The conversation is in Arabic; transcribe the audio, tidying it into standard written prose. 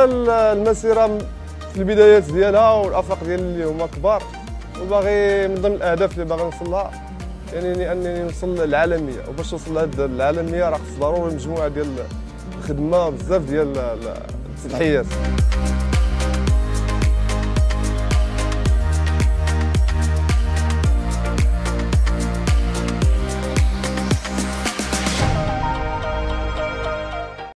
بالنسبه للمسيره في البدايات ديالها والافاق ديالي اللي هما كبار، وباغي من ضمن الاهداف اللي باغي نوصل لها يعني انني نوصل للعالميه. وباش توصل لهاد العالميه راه خص ضروري مجموعه ديال الخدمه، بزاف ديال التضحيات.